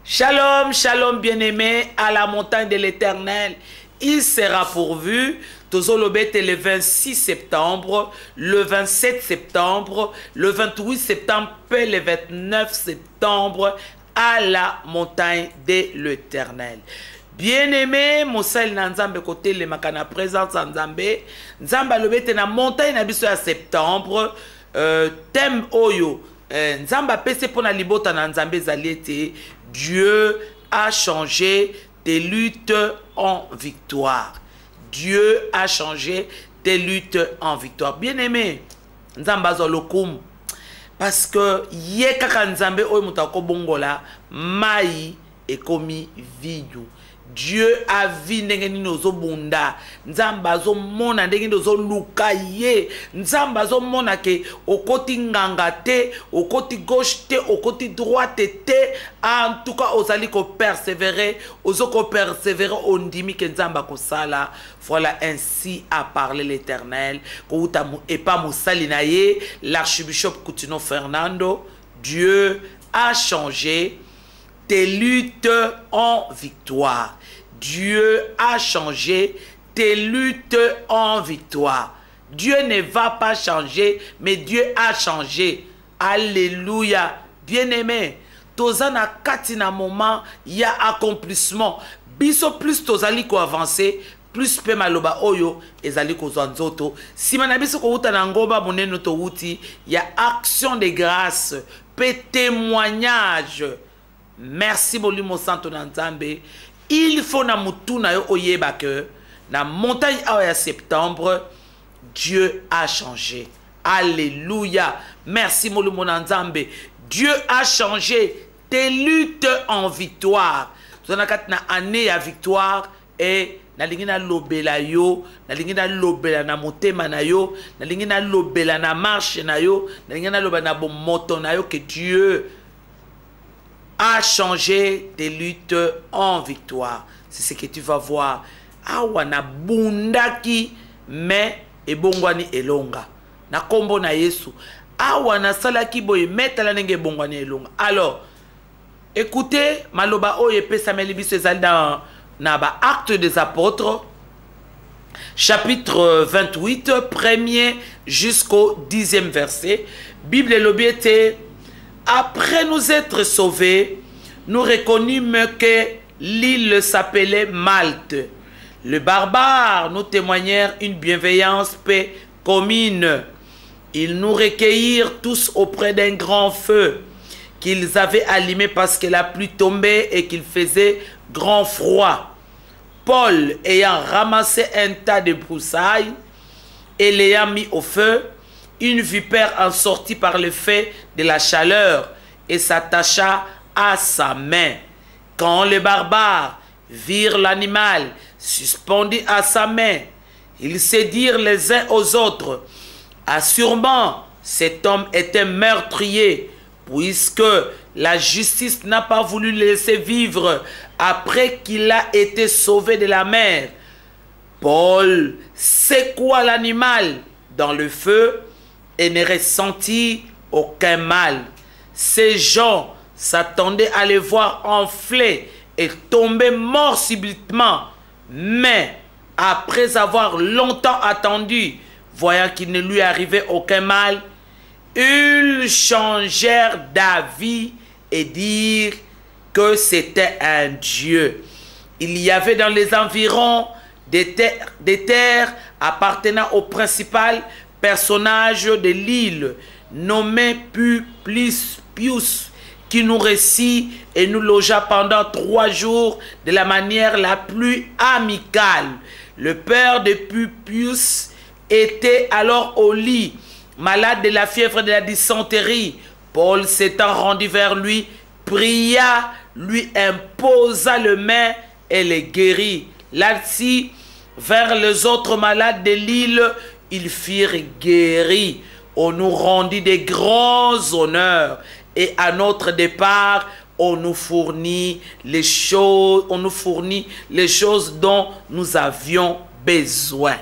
Shalom, shalom bien-aimé, à la montagne de l'Éternel, il sera pourvu. Tozolobete le 26 septembre, le 27 septembre, le 28 septembre et le 29 septembre à la montagne de l'Éternel. Bien-aimé, Moussel Nanzambe côté le makana présence Nzambe, Nzamba lobete na montagne na biso ya septembre, thème oyo, Nzamba pese pona libota na Nzambe zaliete, Dieu a changé tes luttes en victoire. Dieu a changé tes luttes en victoire. Bien-aimé, Nzamba zolokum, parce que ye kaka Nzambe oyo mutako bongola, mai ekomi vidu. Dieu a vu ndenge nini ozobunda, Nzamba zo mona ndenge nini ozoluka ye, Nzamba zo mona ke okoti nganga te, okoti gauche te, okoti droite te, en tout cas ozali ko persévérer, ozoko persévérer ondimi ke Nzamba ko sala. Voilà, ainsi a parlé l'Éternel, et pas Moussali na ye, l'archbishop Coutinho Fernando. Dieu a changé tes luttes en victoire. Dieu a changé tes luttes en victoire. Dieu ne va pas changer, mais Dieu a changé. Alléluia. Bien-aimé, tozana katina moment, il y a accomplissement. Biso plus tozali ko avancer, plus pe maloba oyo ezali ko zwanzoto. Si manabiso ko uta na ngomba moneno to uti, il y a action de grâce, pe témoignage. Merci Bolimo Santo Nzambe. Il faut na mutuna yo oyeba que na montagne à septembre, Dieu a changé. Alléluia. Merci Bolimo Nzambe. Dieu a changé tes luttes en victoire. Zonakat na année à victoire et na lingina lobela yo, na lingina lobela na motema na yo, na lingina lobela na marche na yo, na lingina lobela na bon moto na yo que Dieu a changé tes luttes en victoire. C'est ce que tu vas voir. Awana bundaki me ebongwani elonga. Na kombo na Yesu. Awana salaki boye metala nenge ebongwani elonga. Alors, écoutez, maloba oye pe Samuel biso ezali dans ba Actes des Apôtres, chapitre 28, 1er jusqu'au 10e verset. Bible lobiete. Après nous être sauvés, nous reconnûmes que l'île s'appelait Malte. Les barbares nous témoignèrent une bienveillance paix commune. Ils nous recueillirent tous auprès d'un grand feu qu'ils avaient allumé parce que la pluie tombait et qu'il faisait grand froid. Paul, ayant ramassé un tas de broussailles et l'ayant mis au feu, une vipère en sortit par le fait de la chaleur et s'attacha à sa main. Quand les barbares virent l'animal suspendu à sa main, ils se dirent les uns aux autres, « Assurément, cet homme était meurtrier, puisque la justice n'a pas voulu le laisser vivre après qu'il a été sauvé de la mer. » Paul secoua l'animal dans le feu et ne ressentit aucun mal. Ces gens s'attendaient à les voir enfler et tomber morts subitement. Mais après avoir longtemps attendu, voyant qu'il ne lui arrivait aucun mal, ils changèrent d'avis et dirent que c'était un dieu. Il y avait dans les environs des terres appartenant au principal personnage de l'île, nommé Publius, qui nous récit et nous logea pendant 3 jours de la manière la plus amicale. Le père de Publius était alors au lit, malade de la fièvre de la dysenterie. Paul s'étant rendu vers lui, pria, lui imposa les mains et les guérit. Là-ci, vers les autres malades de l'île, ils furent guéris. On nous rendit de grands honneurs et à notre départ, on nous fournit les choses dont nous avions besoin.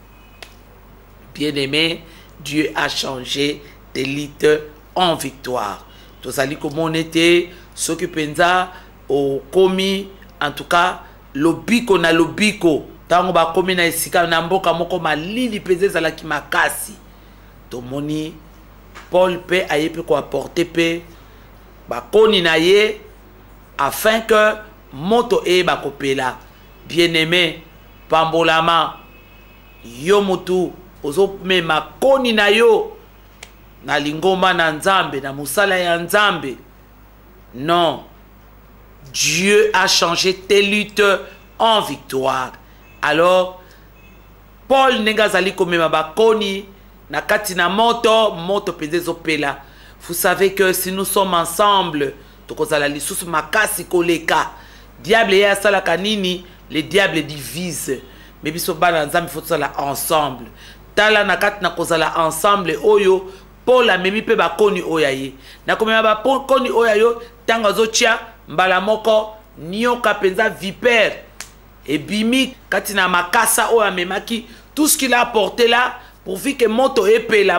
Bien-aimé, Dieu a changé tes luttes en victoire. Tozali comme on était, s'occuper au komi en tout cas lobiko na lobiko tango ba komi na esika na mboka moko malili peze za la ki makasi tomoni Paul pe aye pe ko apporter pe ba koni na ye afin que moto e ba kopela bien-aimé pambolama yo mutu ozo mema koni na yo na lingoma na nzambe na musala ya nzambe. Non, Dieu a changé tes luttes en victoire. Alors Paul negazali komema bakoni na kati na moto pezezo pela. Vous savez que si nous sommes ensemble tokozala lisusu makasi koleka diable ya sala kanini les diables divisent mais biso bana nzambe faut sala ensemble tala na kati na kozala ensemble oyo Paul a memi pe bakoni oyaye na komema bakoni oyayo tanga zotia mbala moko nyoka penza vipère et bimi kati na makasa oya memaki tout ce qu'il a apporté là pour faire que moto epela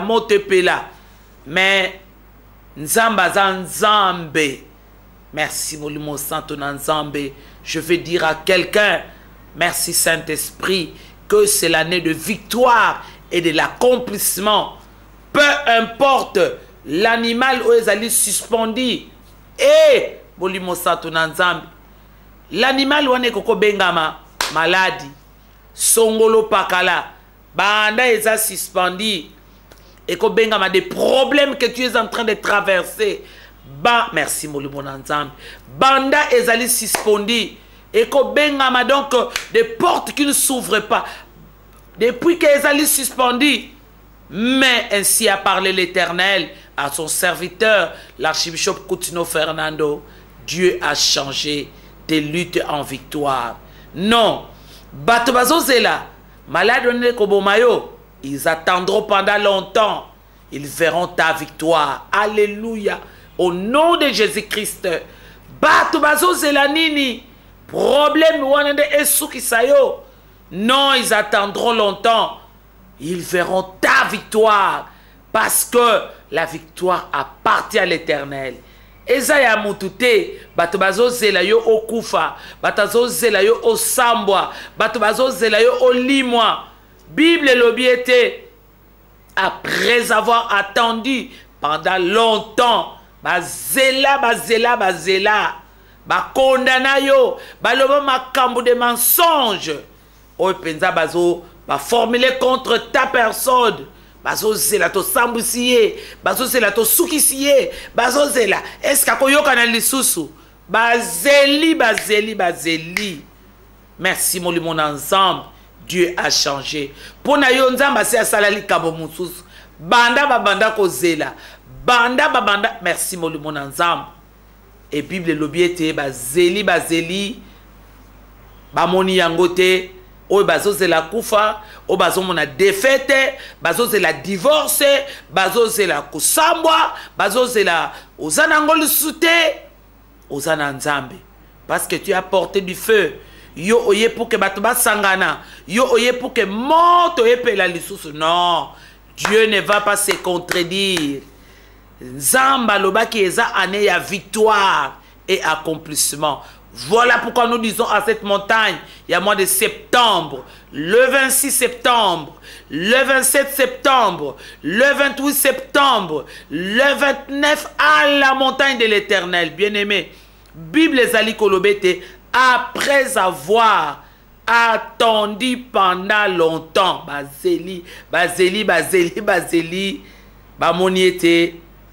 mais nzamba za nzambe. Merci Molimo Santo Nzambe. Je vais dire à quelqu'un, merci Saint-Esprit, que c'est l'année de victoire et de l'accomplissement. Peu importe l'animal où ils allaient suspendu. Et Molimo Santo Nzambe. L'animal où on est koko bengama maladie. Songolo pakala. Banda ils a suspendu. Et ko bengama des problèmes que tu es en train de traverser. Merci Molimo Nzambe. Banda ezali suspendi et ko bengama donc des portes qui ne s'ouvrent pas depuis que ezali suspendi. Mais ainsi a parlé l'Éternel à son serviteur l'archibishop Coutinho Fernando. Dieu a changé tes luttes en victoire. Non, bato bazozela malade on ko bomayo, ils attendront pendant longtemps. Ils verront ta victoire. Alléluia. Au nom de Jésus-Christ, bato bazo zelanini, problème wanende esuki sayo. Non, ils attendront longtemps. Ils verront ta victoire parce que la victoire appartient à l'Éternel. Ezaya mutute, bato bazo zelayo okufa, bato zelayo osambwa, bato bazo zelayo olimwa. Bible lobiete après avoir attendu pendant longtemps. Bazela bakondana yo baloba makambo de mensonge o penza bazo ba formuler contre ta personne bazo zela to sambusiye bazo zela to sukisiye bazo zela est-ce kakoyoka na lisusu bazeli. Merci Molimo ensemble. Dieu a changé pona yo nzamba se asalali kabo mususu banda ko zela banda. Merci Molimo Nzambe. Et Bible lobiete bazeli bamoni yangote o bazozela kufa o bazomona défaite bazozela divorce bazozela kusambwa bazozela ozana ngolu sute ozana Nzambe parce que tu as porté du feu. Yo oye pour que bato basangana yo oye pour que moto epela lisusu. Non, Dieu ne va pas se contredire. Nzamba lobaki eza année ya victoire et accomplissement. Voilà pourquoi nous disons à cette montagne, il y a mois de septembre, le 26 septembre, le 27 septembre, le 28 septembre, le 29 à la montagne de l'Éternel. Bien-aimé, Bible ezali kolobete après avoir attendu pendant longtemps. Bazeli, bamoniete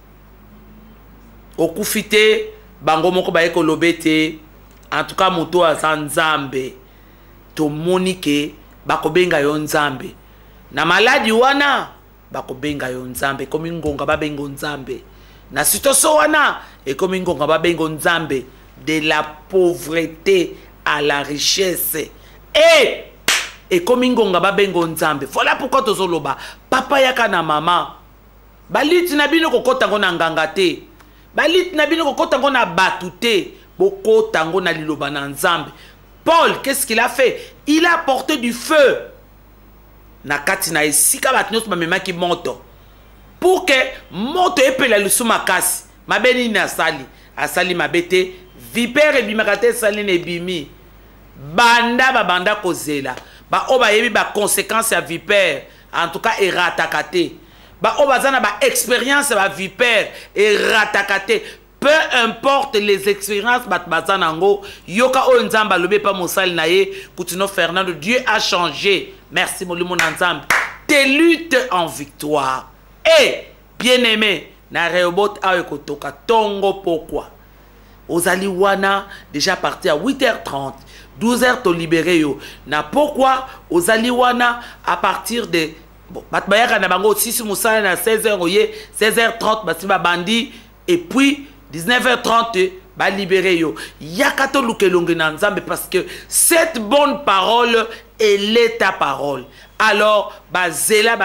okufite bango moko baye kolobete. En tout cas moto aza Nzambe tomoni ke bakobenga yo Nzambe na maladi wana bakobenga yo Nzambe komi ngonga babengo Nzambe na situation wana ekomi ngonga babengo Nzambe. De la pauvreté à la richesse et komi ngonga babengo Nzambe. Voilà pourquoi tozoloba papa yaka na mama baliti na bino kokota ngo na nganga te, baliti na bino kokota ngo na batu te, bokota ngo na liloba na Nzambe. Paul, qu'est-ce qu'il a fait? Il a porté du feu na kati na esika batu nyonso bamemaki moto pour que moto epela lusu makasi. Mabeni na asali mabete vipère ebimaka te salini ebimi banda kozela ba o ba yebi ba conséquence ya vipère en tout cas erataka te ba o bazana ba expérience ba vipère erataka te. Peu importe les expériences bat bazanango yoka o nzamba lobe pa mosali na ye Coutinho Fernando. Dieu a changé. Merci molimo na nzambe. Tes luttes en victoire. Et bien-aimé na Rehoboth ayo kotoka tongo pourquoi ozali wana déjà parti à 8h30 12h to libéré yo na pourquoi ozali wana à partir de bat bayaka na bango 6 musala na 16h oye 16h30 basiba bandi et puis 19h30 ba libéré yo yakato lukelonge na nzambe parce que cette bonne parole elle est ta parole. Alors bazela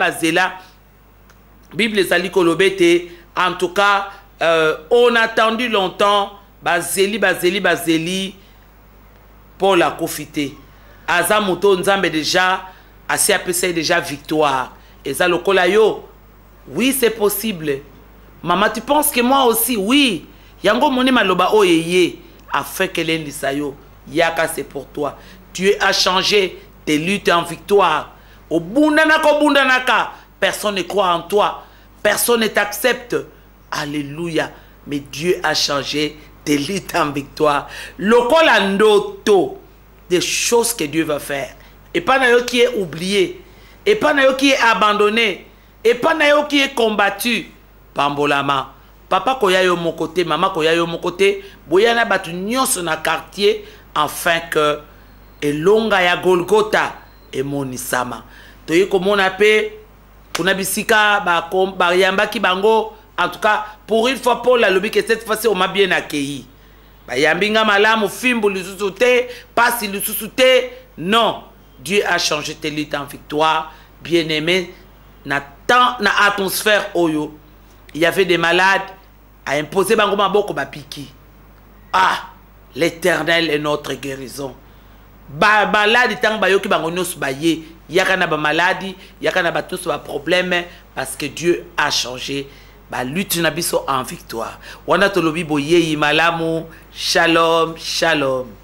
Bible ezali kolobete en tout cas on a attendu longtemps bazeli pour la profiter. Aza moto nzambe déjà assez apesa déjà victoire. Et ça lokola yo. Oui, c'est possible. Maman, tu penses que moi aussi? Oui. Yango moni maloba oyeye afin que l'endisa yo. Yaka c'est pour toi. Dieu a changé tes luttes en victoire. Au bundanaka, personne ne croit en toi. Personne ne t'accepte. Alléluia. Mais Dieu a changé tes luttes en victoire. Lokola ndoto. Des choses que Dieu va faire. Et pas nayo qui est oublié. Et pas nayo qui est abandonné. Et pas nayo qui est combattu. Pambolama. Papa koya yo mon côté. Maman koya yo mon côté. Boyana batu nyonso na quartier. Afin que elonga ya Golgotha et monisama. Toye komona pe kuna bisika ba yamba ki bango en tout cas pour une fois pour la lobby que cette fois-ci on m'a bien accueilli. Ba yambinga malamu fimbu lisusu te, pasi lisusu te. Non, Dieu a changé tes luttes en victoire. Bien-aimé, na atmosphère oyo. Il y avait des malades à imposer bango maboko ba piki. Ah, l'Éternel est notre guérison. Maladi tang bayoki bango nyos baye yakana ba maladie yakana ba tous ba problème parce que Dieu a changé ba lutte na biso en victoire. Wana tolobi boye malamu. Shalom, shalom.